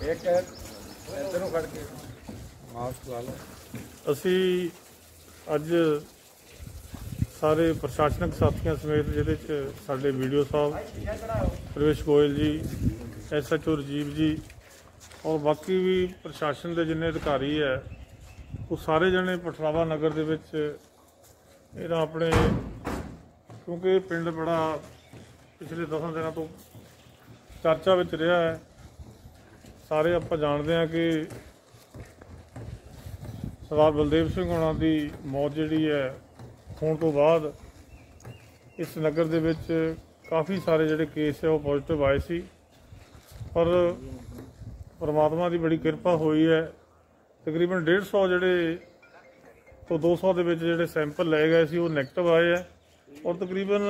ਅਸੀਂ ਅੱਜ ਸਾਰੇ ਪ੍ਰਸ਼ਾਸਨਿਕ ਸਾਥੀਆਂ ਸਮੇਤ ਜਿਹਦੇ 'ਚ ਸਾਡੇ ਵੀਡੀਓ ਸਾਹਿਬ ਪ੍ਰਵੇਸ਼ ਗੋਇਲ जी SHO राजीव जी और बाकी भी प्रशासन के जिन्ने अधिकारी है वो सारे जने पठरावा नगर दे विच इहदा अपने क्योंकि पिंड बड़ा पिछले 10 दिनों तो चर्चा विच रहा है। सारे आप जानते हैं कि सरदार बलदेव सिंह होना की मौत जिहड़ी है होने तो बाद इस नगर दे विच काफ़ी सारे जिहड़े केस है वो पॉजिटिव आए सी, पर परमात्मा की बड़ी किरपा हुई है। तकरीबन 150 जिहड़े तो 200 के जिहड़े सैंपल लए गए सी वो नैगेटिव आए है और तकरीबन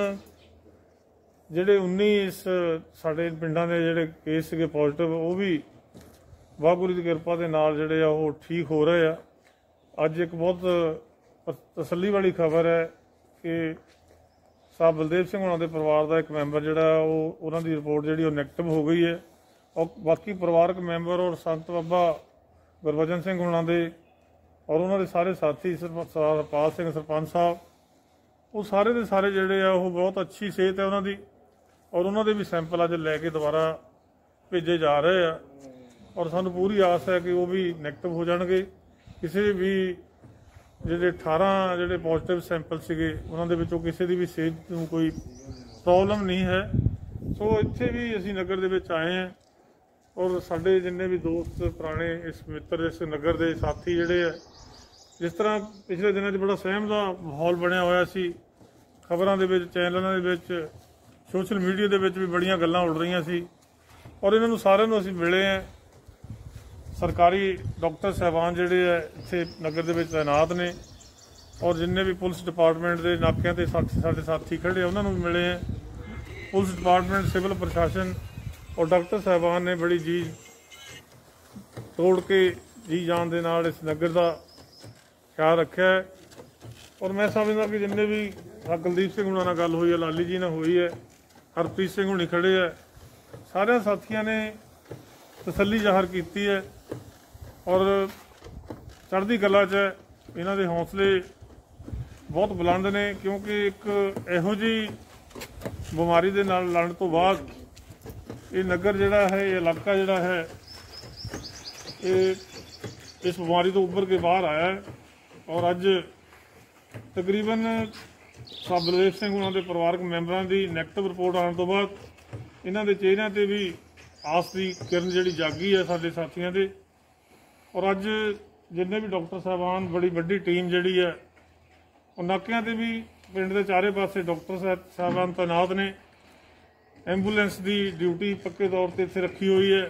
जिहड़े 19 इस साडे पिंडां दे जिहड़े केस सीगे पॉजिटिव वो भी वाहगुरू की किरपा के नाल जिहड़े आ वो ठीक हो रहे हैं। अज एक बहुत तसल्ली वाली खबर है कि साहब बलदेव सिंह होना के परिवार का एक मैंबर जिहड़ा वो उन्हां दी रिपोर्ट जिहड़ी वो नैगेटिव हो गई है और बाकी परिवारक मैंबर और संत बाबा गुरबचन सिंह होना दे और उन्होंने सारे साथी सरदार हरपाल सिंह सरपंच साहब वो सारे के सारे जिहड़े आ वो बहुत अच्छी सेहत है उन्होंने और उन्होंने भी सैंपल अज लैके दोबारा भेजे जा रहे हैं और सानू पूरी आस है कि वो भी नैगेटिव हो जाएंगे। किसी भी जिहड़े 18 जिहड़े पॉजिटिव सैंपल सीगे उन्होंने विचों किसी की भी सेहत नूं कोई प्रॉब्लम नहीं है। सो इत्थे भी असीं नगर दे विच आए हैं और साडे जिन्ने भी दोस्त पुराने इस मित्र इस नगर के साथी जिहड़े है जिस तरह पिछले दिनों बड़ा सहम का माहौल बनया होया सी, खबरों के चैनलों के सोशल मीडिया के भी बड़ियां गल्लां उड़ रही सी और इन्होंने सारे असीं मिले हैं। सरकारी डॉक्टर साहबान जिहड़े है इत्थे नगर दे विच तैनात ने और जिन्ने भी पुलिस डिपार्टमेंट के नाकियां ते साडे साथी खड़े उन्होंने भी मिले हैं। पुलिस डिपार्टमेंट सिविल प्रशासन और डॉक्टर साहबान ने बड़ी जी तोड़ के जी जान दे नाल इस नगर का ख्याल रखा है और मैं समझदा कि जिन्ने भी कुलदीप सिंह हुणां नाल गल हुई है, लाली जी नाल हुई है, हरप्रीत सिंह हुणी खड़े है, सारे साथियों ने तसल्ली जाहिर की है और चढ़दी कला च इन्हां दे हौसले बहुत बुलंद ने क्योंकि एक इहो जी बीमारी दे नाल लड़न तो बाद ये नगर जिहड़ा है ये इलाका जिहड़ा है ये इस बीमारी तो उभर के बाहर आया है और अज तकरीबन साहब बलदेव सिंह उन्होंने के परिवारक मैंबरों की नैगेटिव रिपोर्ट आने तो बाद इन्हों के चेहरों पर भी आस की किरण जी जागी है साडे साथियों के और अज जिन्ने भी डॉक्टर साहबान बड़ी वड्डी टीम जी है और नाकियां ते भी पिंड के चारे पासे डॉक्टर साहबान तैनात ने। एंबूलेंस की ड्यूटी पक्के तौर पर इत्थे रखी हुई है।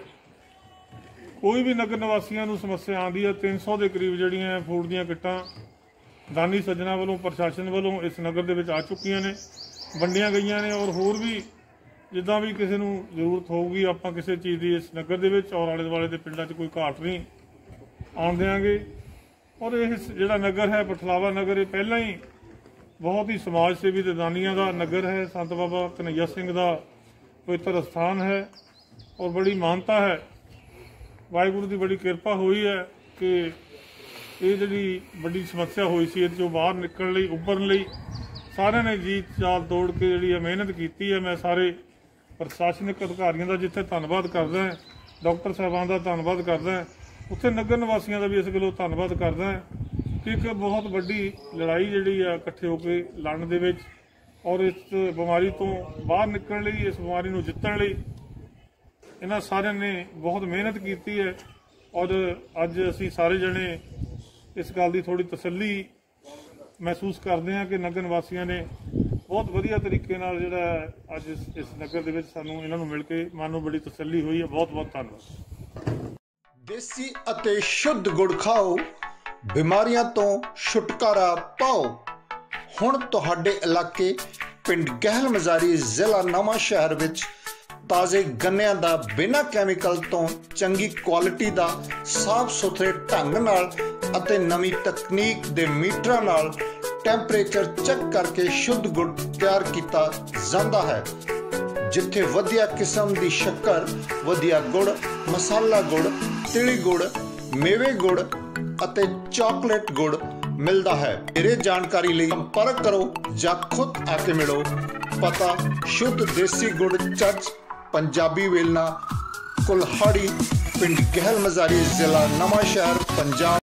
कोई भी नगर निवासियों को समस्या आती है 300 के करीब जड़ियाँ फूड दी किट्टां दानी सज्जना वालों प्रशासन वालों इस नगर के आ चुकियां ने, वंडियां गई ने और होर भी जिदा भी किसी को जरूरत होगी आप किसी चीज़ की इस नगर के और आले दुआले के पिंडों कोई घाट नहीं आउण देंगे। और यह जिहड़ा नगर है पठलावा नगर ये पहला ही बहुत ही समाज सेवी ते दानियां का नगर है। संत बाबा कन्हैया सिंह का पवित्र स्थान है और बड़ी मानता है। वाहिगुरू की बड़ी किरपा हुई है कि ये जी बड़ी समस्या हुई सी जो बाहर निकलने लई उभरन लई सारे ने जी चाल तोड़ के जी मेहनत की है। मैं सारे प्रशासनिक अधिकारियों का जिथे धन्नवाद करदा है, डॉक्टर साहबान का धन्नवाद करदा है, उत्थे नगर निवासियों का भी इस गलों धन्नवाद करदा है कि एक बहुत वड्डी लड़ाई जी इकट्ठे होकर लड़न दे विच और इस बीमारी तो बाहर निकलने लई इस बीमारी को जितण लई इन्हां सारिਆਂ ने बहुत मेहनत की है। और अज असी सारे जने इस गल की थोड़ी तसल्ली महसूस करते हैं कि नगर निवासियों ने बहुत वधिया तरीके नाल जिहड़ा अज इस नगर दे विच सानूं इन्हां नूं मिल के मन नूं बड़ी तसल्ली हुई है। बहुत बहुत धन्नवाद। देसी अते शुद्ध गुड़ खाओ, बीमारियां तो छुटकारा पाओ। हुण तुहाडे इलाके पिंड गहल मजारी जिला नवां शहर विच ताज़े गन्निਆਂ ਦਾ बिना कैमिकल तो चंगी क्वालिटी ਦਾ साफ सुथरे ढंग नाल ਅਤੇ नवीं तकनीक ਦੇ ਮੀਟਰਾਂ ਨਾਲ ਟੈਂਪਰੇਚਰ चेक करके शुद्ध गुड़ तैयार किया जाता है। जिथे वधिया किस्म की शक्कर, वधिया गुड़ ਮਸਾਲਾ ਗੁੜ, ਤਿਲੀ ਗੁੜ, ਮੇਵੇ ਗੁੜ ਅਤੇ ਚਾਕਲੇਟ ਗੁੜ ਮਿਲਦਾ ਹੈ। ਵਧੇਰੇ ਜਾਣਕਾਰੀ ਲਈ ਸੰਪਰਕ ਕਰੋ ਜਾਂ ਖੁਦ ਆ ਕੇ ਮਿਲੋ। ਪਤਾ ਸ਼ੁੱਧ ਦੇਸੀ ਗੁੜ ਚਰਚ, ਪੰਜਾਬੀ ਵੇਲਣਾ, ਕੁਲਹਾੜੀ, ਪਿੰਡ ਗਹਿਲ ਮਜ਼ਾਰੀ, ਜ਼ਿਲ੍ਹਾ ਨਵਾਂਸ਼ਹਿਰ, ਪੰਜਾਬ।